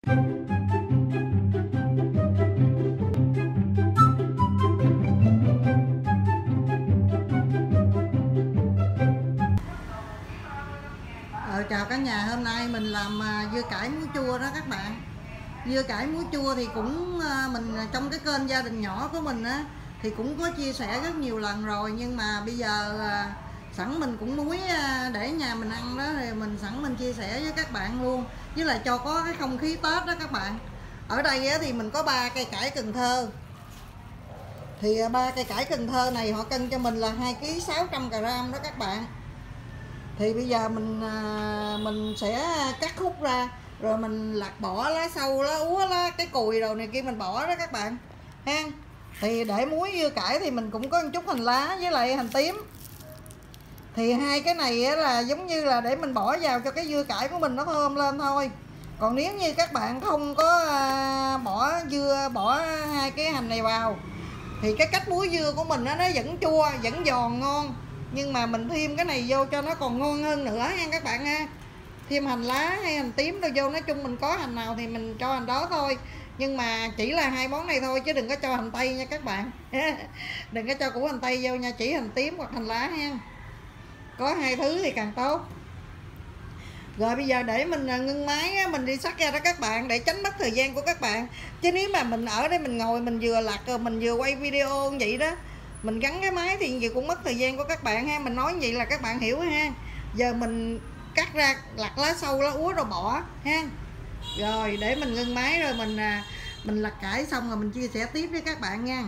Chào cả nhà, hôm nay mình làm dưa cải muối chua đó các bạn. Dưa cải muối chua thì cũng mình trong cái kênh gia đình nhỏ của mình á thì cũng có chia sẻ rất nhiều lần rồi, nhưng mà bây giờ sẵn mình cũng muối để nhà mình ăn đó thì mình sẵn mình chia sẻ với các bạn luôn, với lại cho có cái không khí Tết đó các bạn. Ở đây á, thì mình có 3 cây cải Cần Thơ. Thì 3 cây cải Cần Thơ này họ cân cho mình là 2,6 kg đó các bạn. Thì bây giờ mình sẽ cắt khúc ra, rồi mình lặt bỏ lá sâu, lá úa, lá cái cùi rồi này kia mình bỏ đó các bạn ha. Thì để muối dưa cải thì mình cũng có một chút hành lá với lại hành tím. Thì hai cái này là giống như là để mình bỏ vào cho cái dưa cải của mình nó thơm lên thôi. Còn nếu như các bạn không có bỏ hai cái hành này vào thì cái cách muối dưa của mình nó vẫn chua, vẫn giòn ngon, nhưng mà mình thêm cái này vô cho nó còn ngon hơn nữa nha các bạn ha. Thêm hành lá hay hành tím đâu vô, nói chung mình có hành nào thì mình cho hành đó thôi, nhưng mà chỉ là hai món này thôi chứ đừng có cho hành tây nha các bạn. Đừng có cho củ hành tây vô nha, chỉ hành tím hoặc hành lá ha, có hai thứ thì càng tốt. Rồi bây giờ để mình ngưng máy mình đi xắt ra đó các bạn, để tránh mất thời gian của các bạn. Chứ nếu mà mình ở đây mình ngồi mình vừa lặt rồi mình vừa quay video như vậy đó, mình gắn cái máy thì gì cũng mất thời gian của các bạn ha. Mình nói như vậy là các bạn hiểu ha. Giờ mình cắt ra lặt lá sâu lá úa rồi bỏ ha. Rồi để mình ngưng máy rồi mình lặt cải xong rồi mình chia sẻ tiếp với các bạn nha.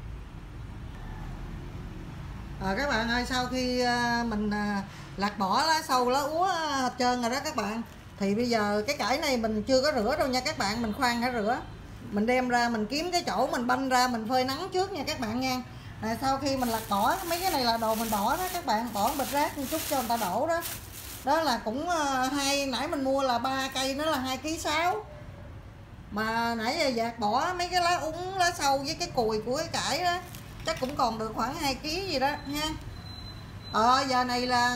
Các bạn ơi, sau khi mình lặt bỏ lá sâu lá úa hết trơn rồi đó các bạn, thì bây giờ cái cải này mình chưa có rửa đâu nha các bạn, mình khoan hãy rửa. Mình đem ra mình kiếm cái chỗ mình banh ra mình phơi nắng trước nha các bạn nha. Sau khi mình lặt bỏ mấy cái này là đồ mình bỏ đó các bạn, bỏ bịch rác một chút cho người ta đổ đó. Đó là cũng nãy mình mua là 3 cây nó là 2,6 kg. Mà nãy giờ dạt bỏ mấy cái lá úng lá sâu với cái cùi của cái cải đó chắc cũng còn được khoảng 2 kg gì đó ha. Giờ này là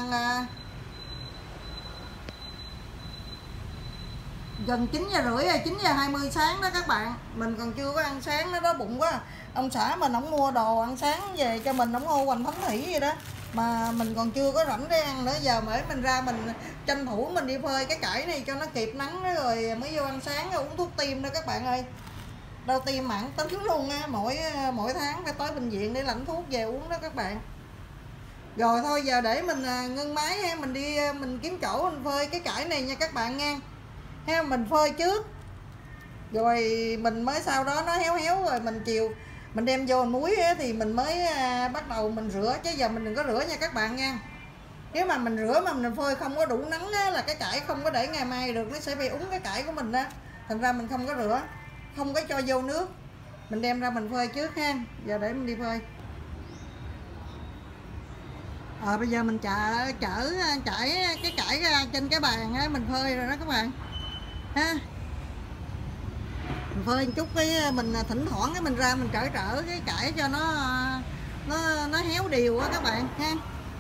gần 9:30 rồi, 9:20 sáng đó các bạn. Mình còn chưa có ăn sáng, nó đói bụng quá. Ông xã mình ổng mua đồ ăn sáng về cho mình, ổng mua Hoành Thánh Thủy vậy đó, mà mình còn chưa có rảnh để ăn nữa. Giờ mới mình ra mình tranh thủ mình đi phơi cái cải này cho nó kịp nắng đó, rồi mới vô ăn sáng uống thuốc tim đó các bạn ơi. Đau tim mãn tính luôn á, mỗi tháng phải tới bệnh viện để lãnh thuốc về uống đó các bạn. Rồi thôi giờ để mình ngưng máy ha, mình đi mình kiếm chỗ mình phơi cái cải này nha các bạn nha. Ha, mình phơi trước rồi mình mới sau đó nó héo héo rồi mình chiều mình đem vô muối thì mình mới bắt đầu mình rửa, chứ giờ mình đừng có rửa nha các bạn nha. Nếu mà mình rửa mà mình phơi không có đủ nắng là cái cải không có để ngày mai được, nó sẽ bị úng cái cải của mình đó. Thành ra mình không có rửa, không có cho vô nước, mình đem ra mình phơi trước ha. Giờ để mình đi phơi. Bây giờ mình chải cái cải ra trên cái bàn á, mình phơi rồi đó các bạn ha. Mình phơi một chút cái mình thỉnh thoảng cái mình ra mình trở cái cải cho nó héo đều á các bạn ha.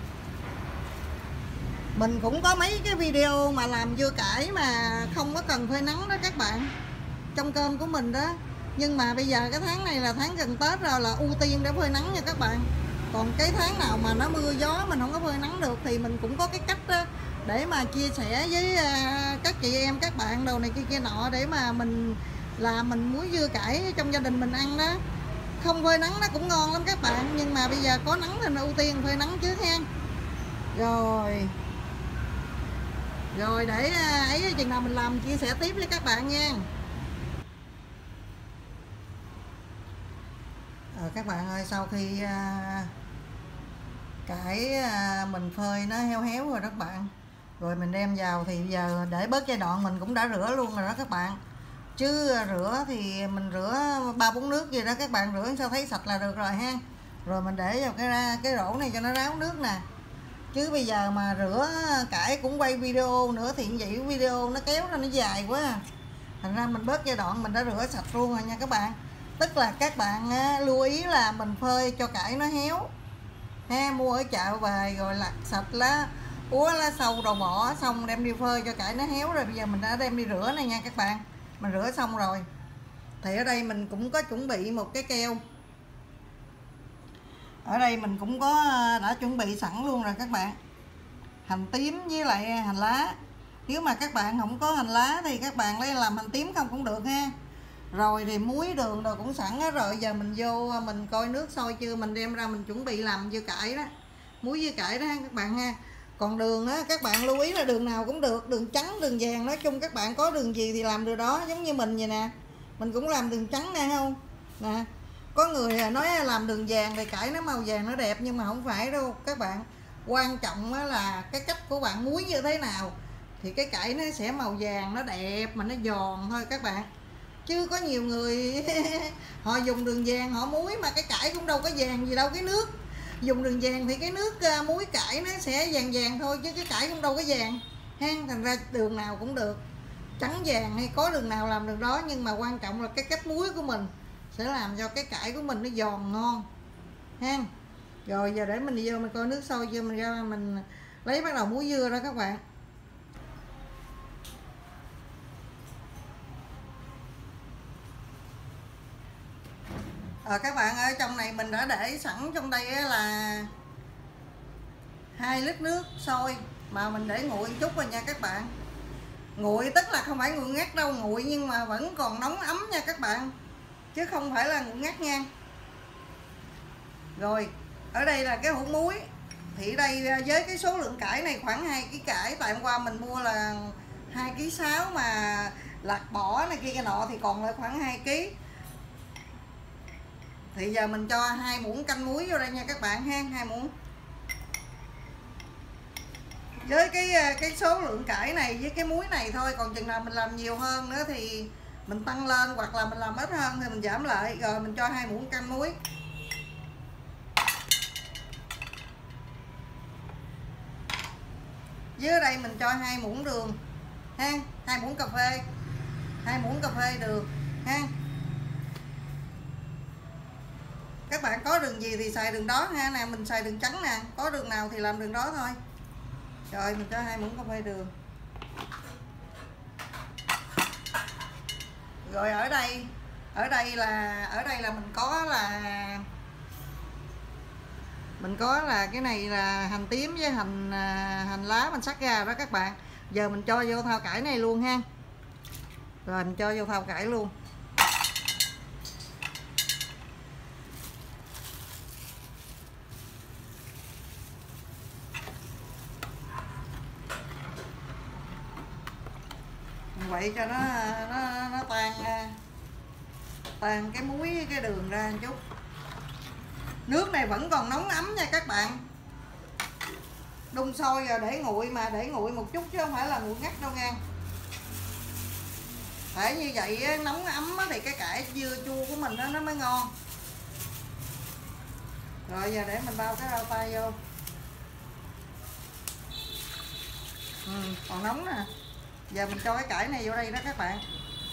Mình cũng có mấy cái video mà làm dưa cải mà không có cần phơi nắng đó các bạn, trong kênh của mình đó. Nhưng mà bây giờ cái tháng này là tháng gần Tết rồi, là ưu tiên để phơi nắng nha các bạn. Còn cái tháng nào mà nó mưa gió mình không có phơi nắng được thì mình cũng có cái cách đó để mà chia sẻ với các chị em các bạn đồ này kia nọ, để mà mình làm mình muối dưa cải trong gia đình mình ăn đó. Không phơi nắng nó cũng ngon lắm các bạn, nhưng mà bây giờ có nắng thì mình ưu tiên phơi nắng trước ha. Rồi để ấy chừng nào mình làm chia sẻ tiếp với các bạn nha. Các bạn ơi, sau khi cải mình phơi nó héo héo rồi đó các bạn, rồi mình đem vào thì giờ để bớt giai đoạn mình cũng đã rửa luôn rồi đó các bạn. Chứ rửa thì mình rửa 3-4 nước gì đó các bạn, rửa sao thấy sạch là được rồi ha. Rồi mình để vào cái rổ này cho nó ráo nước nè. Chứ bây giờ mà rửa cải cũng quay video nữa thì vậy video nó kéo ra nó dài quá. Thành ra mình bớt giai đoạn mình đã rửa sạch luôn rồi nha các bạn. Tức là các bạn lưu ý là mình phơi cho cải nó héo ha, mua ở chợ về rồi lặt sạch lá úa lá sâu rồi bỏ xong đem đi phơi cho cải nó héo, rồi bây giờ mình đã đem đi rửa này nha các bạn mình rửa xong rồi. Thì ở đây mình cũng có chuẩn bị một cái keo. Ở đây mình cũng có đã chuẩn bị sẵn luôn rồi các bạn. Hành tím với lại hành lá. Nếu mà các bạn không có hành lá thì các bạn lấy làm hành tím không cũng được ha. Rồi thì muối đường rồi cũng sẵn á. Rồi giờ mình vô mình coi nước sôi chưa, mình đem ra mình chuẩn bị làm dưa cải đó, muối dưa cải đó ha các bạn ha. Còn đường á các bạn lưu ý là đường nào cũng được, đường trắng đường vàng, nói chung các bạn có đường gì thì làm đường đó. Giống như mình vậy nè, mình cũng làm đường trắng nè, không nè. Có người nói làm đường vàng thì cải nó màu vàng nó đẹp, nhưng mà không phải đâu các bạn. Quan trọng là cái cách của bạn muối như thế nào thì cái cải nó sẽ màu vàng nó đẹp mà nó giòn thôi các bạn. Chứ có nhiều người họ dùng đường vàng họ muối mà cái cải cũng đâu có vàng gì đâu. Cái nước dùng đường vàng thì cái nước muối cải nó sẽ vàng vàng thôi, chứ cái cải cũng đâu có vàng ha. Thành ra đường nào cũng được, trắng vàng hay có đường nào làm đường đó, nhưng mà quan trọng là cái cách muối của mình sẽ làm cho cái cải của mình nó giòn ngon ha. Rồi giờ để mình đi vô mình coi nước sôi chưa, mình ra mình lấy bắt đầu muối dưa đó các bạn. Các bạn ơi, trong này mình đã để sẵn trong đây là 2 lít nước sôi mà mình để nguội một chút rồi nha các bạn. Nguội tức là không phải nguội ngắt đâu, nguội nhưng mà vẫn còn nóng ấm nha các bạn, chứ không phải là nguội ngắt nha. Rồi ở đây là cái hũ muối. Thì ở đây với cái số lượng cải này khoảng 2 kg cải, tại hôm qua mình mua là 2,6 kg mà lạc bỏ này kia cái nọ thì còn lại khoảng 2 kg. Thì giờ mình cho 2 muỗng canh muối vô đây nha các bạn ha, 2 muỗng. Với cái số lượng cải này với cái muối này thôi, còn chừng nào mình làm nhiều hơn nữa thì mình tăng lên, hoặc là mình làm ít hơn thì mình giảm lại. Rồi mình cho 2 muỗng canh muối. Dưới đây mình cho 2 muỗng đường ha, 2 muỗng cà phê, 2 muỗng cà phê đường ha. Các bạn có đường gì thì xài đường đó ha. Nè mình xài đường trắng nè, có đường nào thì làm đường đó thôi. Rồi mình cho 2 muỗng cà phê đường. Rồi ở đây là mình có là cái này là hành tím với hành lá mình sắc ra đó các bạn. Giờ mình cho vô thao cải này luôn ha. Rồi mình cho vô thao cải luôn. Vậy cho nó tan cái muối với cái đường ra một chút. Nước này vẫn còn nóng ấm nha các bạn. Đun sôi rồi để nguội, mà để nguội một chút chứ không phải là nguội ngắt đâu nha. Phải như vậy nóng ấm thì cái cải dưa chua của mình nó mới ngon. Rồi giờ để mình bao cái rau tay vô. Còn nóng nè. Giờ mình cho cái cải này vô đây đó các bạn.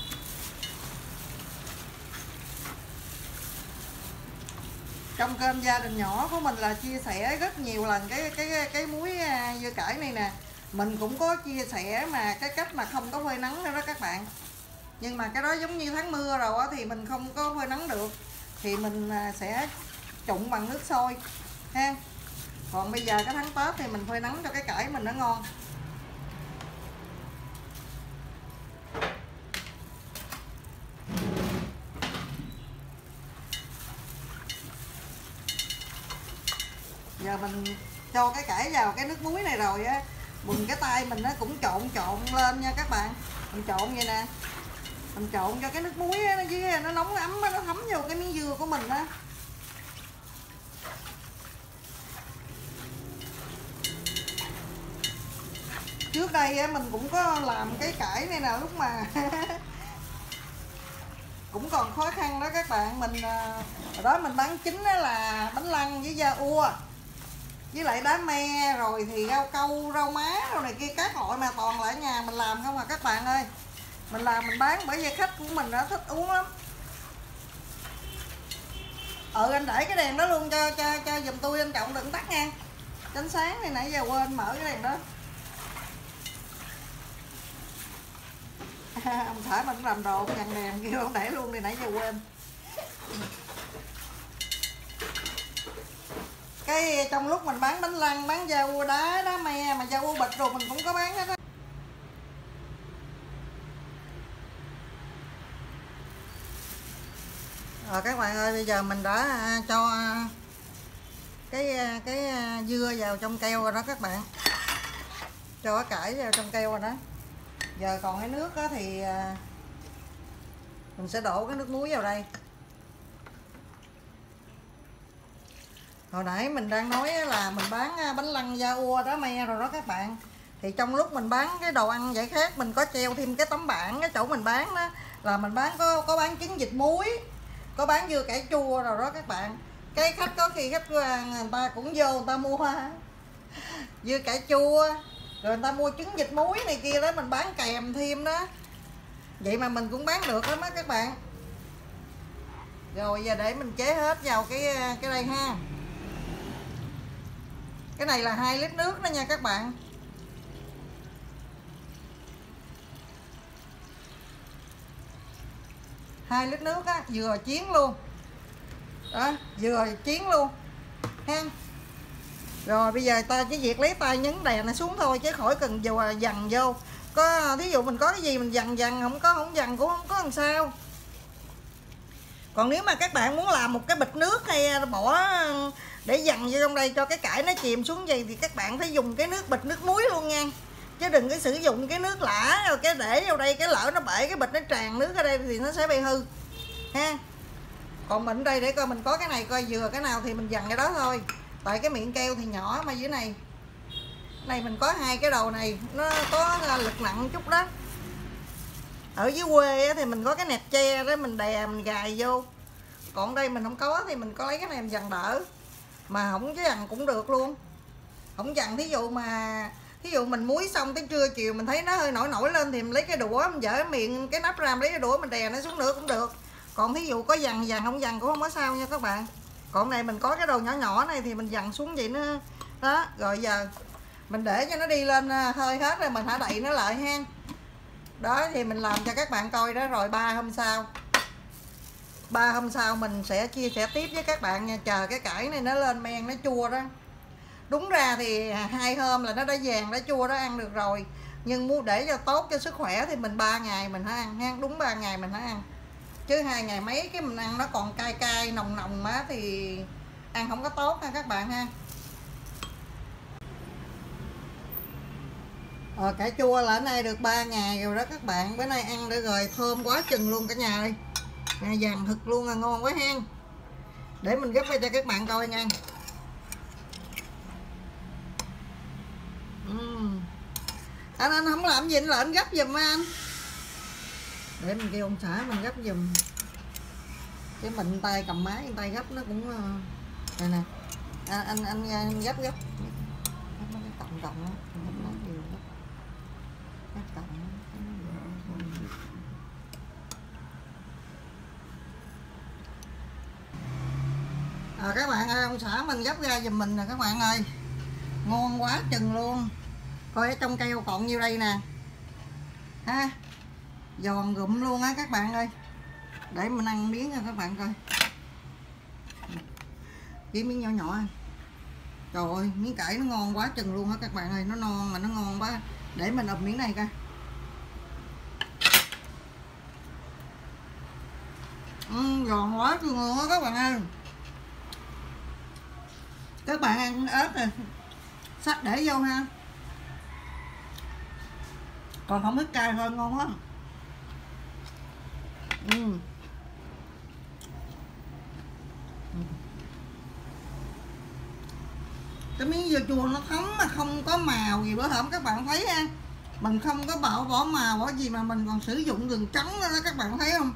Trong kênh gia đình nhỏ của mình là chia sẻ rất nhiều lần cái muối dưa cải này nè. Mình cũng có chia sẻ mà cái cách mà không có phơi nắng nữa đó các bạn. Nhưng mà cái đó giống như tháng mưa rồi thì mình không có phơi nắng được, thì mình sẽ trụng bằng nước sôi ha. Còn bây giờ cái tháng Tết thì mình phơi nắng cho cái cải mình nó ngon. Giờ mình cho cái cải vào cái nước muối này rồi á, mình cái tay mình nó cũng trộn lên nha các bạn. Mình trộn vậy nè, mình trộn cho cái nước muối á, nó nóng ấm á, nó thấm vô cái miếng dưa của mình á. Trước đây á, mình cũng có làm cái cải này nè, lúc mà cũng còn khó khăn đó các bạn. Mình hồi đó mình bán chính đó là bánh lăng với da ua với lại đá me, rồi thì rau câu, rau má rồi này kia, các loại mà toàn là ở nhà mình làm không à các bạn ơi. Mình làm mình bán bởi vì khách của mình đã thích uống lắm. Anh để cái đèn đó luôn cho giùm tôi, anh Trọng đừng tắt nha. Ánh sáng này nãy giờ quên mở cái đèn đó. Ông xã mình làm đồ nhằn đèn kêu ông để luôn đi, nãy giờ quên. Cái trong lúc mình bán bánh lăng, bán rau đá, đá me mà rau bịch rồi mình cũng có bán hết á. Rồi các bạn ơi, bây giờ mình đã cho cái dưa vào trong keo rồi đó các bạn, cho cái cải vào trong keo rồi đó. Giờ còn cái nước đó thì mình sẽ đổ cái nước muối vào đây. Hồi nãy mình đang nói là mình bán bánh lăng da ua đá me rồi đó các bạn. Thì trong lúc mình bán cái đồ ăn vậy khác, mình có treo thêm cái tấm bảng cái chỗ mình bán đó, là mình bán có bán trứng vịt muối, có bán dưa cải chua rồi đó các bạn. Cái khách có khi khách người ta cũng vô người ta mua dưa cải chua, rồi người ta mua trứng vịt muối này kia đó, mình bán kèm thêm đó. Vậy mà mình cũng bán được lắm á các bạn. Rồi giờ để mình chế hết vào cái đây ha. Cái này là 2 lít nước đó nha các bạn. Hai lít nước á, vừa chiến luôn. Đó, vừa chiến luôn ha. Rồi bây giờ ta chỉ việc lấy tay nhấn đèn này xuống thôi, chứ khỏi cần dằn vô. Có thí dụ mình có cái gì mình dằn, không dằn cũng không có làm sao. Còn nếu mà các bạn muốn làm một cái bịch nước hay bỏ để dằn vô trong đây cho cái cải nó chìm xuống vậy, thì các bạn phải dùng cái nước bịch nước muối luôn nha, chứ đừng có sử dụng cái nước lã rồi cái để vào đây, cái lỡ nó bể cái bịch nó tràn nước ở đây thì nó sẽ bị hư ha. Còn mình đây để coi mình có cái này, coi vừa cái nào thì mình dằn cái đó thôi. Tại cái miệng keo thì nhỏ mà dưới này mình có 2 cái đầu này nó có lực nặng chút đó. Ở dưới quê thì mình có cái nẹp tre đó, mình đè mình gài vô. Còn đây mình không có thì mình có lấy cái này mình dằn đỡ. Mà không cái dằn cũng được luôn. Không dằn thí dụ mình muối xong tới trưa chiều mình thấy nó hơi nổi lên thì mình lấy cái đũa mình dỡ miệng cái nắp ra, mình lấy cái đũa mình đè nó xuống nữa cũng được. Còn thí dụ có dằn không dằn cũng không có sao nha các bạn. Còn này mình có cái đầu nhỏ này thì mình dằn xuống vậy nó đó. Rồi giờ mình để cho nó đi lên hơi hết rồi mình hãy đậy nó lại ha. Đó thì mình làm cho các bạn coi đó. Rồi 3 hôm sau mình sẽ chia sẻ tiếp với các bạn nha. Chờ cái cải này nó lên men nó chua đó. Đúng ra thì 2 hôm là nó đã vàng đã chua đó, ăn được rồi. Nhưng muốn để cho tốt cho sức khỏe thì mình 3 ngày mình hãy ăn ha. Đúng 3 ngày mình hãy ăn. Chứ 2 ngày mấy cái mình ăn nó còn cay nồng má thì ăn không có tốt ha các bạn ha. Cải chua là ở nay được 3 ngày rồi đó các bạn. Bữa nay ăn được rồi, thơm quá chừng luôn cả nhà ơi. Vàng thực luôn là ngon quá ha. Để mình gấp ra cho các bạn coi nha. Anh không làm gì, anh là anh gấp giùm anh. Để mình kêu ông xã mình gấp giùm. Chứ mình tay cầm máy, tay gấp nó cũng này nè. Anh gấp cộng các bạn ơi, ông xã mình gấp ra giùm mình nè các bạn ơi. Ngon quá chừng luôn. Coi ở trong keo còn nhiêu đây nè ha, giòn gụm luôn á các bạn ơi. Để mình ăn miếng cho các bạn coi. Chỉ miếng nhỏ nhỏ. Trời ơi, miếng cải nó ngon quá chừng luôn á các bạn ơi. Nó non mà nó ngon quá. Để mình ụp miếng này coi. Giòn quá chừng luôn á các bạn ơi. Các bạn ăn ớt rồi sắc để vô ha. Còn không ít cay hơn ngon lắm. Cái miếng dưa chua nó thấm mà không có màu gì. Bữa hổm các bạn thấy ha, mình không có bỏ màu bỏ gì mà mình còn sử dụng gừng trắng đó các bạn thấy không.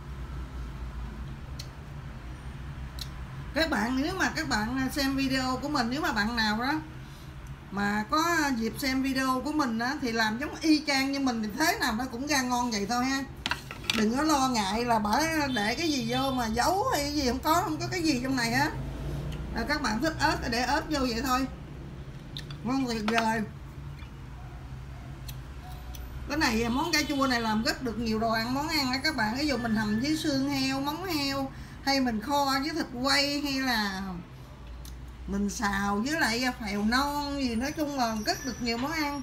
Các bạn nếu mà các bạn xem video của mình, nếu mà bạn nào đó mà có dịp xem video của mình á, thì làm giống y chang như mình thì thế nào nó cũng ra ngon vậy thôi ha. Đừng có lo ngại là bởi để cái gì vô mà giấu hay cái gì, không có cái gì trong này á. Các bạn thích ớt để ớt vô vậy thôi. Ngon tuyệt vời. Cái này món cà chua này làm rất được nhiều đồ ăn, món ăn đó các bạn. Ví dụ mình hầm với xương heo, móng heo, hay mình kho với thịt quay, hay là mình xào với lại phèo non gì, nói chung là rất được nhiều món ăn.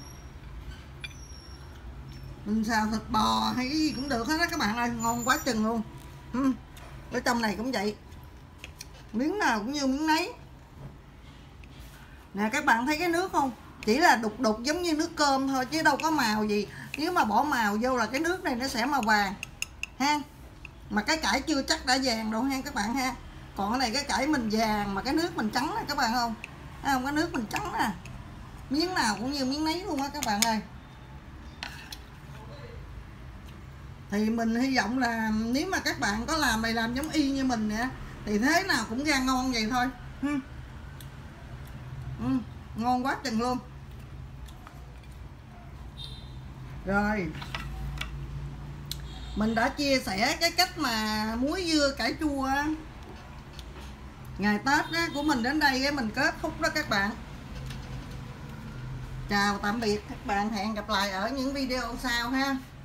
Mình xào thịt bò hay cái gì cũng được hết đó các bạn ơi, ngon quá chừng luôn. Ở trong này cũng vậy, miếng nào cũng như miếng nấy nè. Các bạn thấy cái nước không, chỉ là đục đục giống như nước cơm thôi chứ đâu có màu gì. Nếu mà bỏ màu vô là cái nước này nó sẽ màu vàng ha, mà cái cải chưa chắc đã vàng đâu ha các bạn ha. Còn cái này cái cải mình vàng mà cái nước mình trắng nè các bạn không, thấy không, cái nước mình trắng nè, miếng nào cũng như miếng nấy luôn á các bạn ơi. Thì mình hy vọng là nếu mà các bạn có làm này làm giống y như mình nè thì thế nào cũng ra ngon vậy thôi. Ngon quá chừng luôn. Rồi mình đã chia sẻ cái cách mà muối dưa cải chua ngày Tết á, của mình đến đây mình kết thúc đó các bạn. Chào tạm biệt các bạn, hẹn gặp lại ở những video sau ha.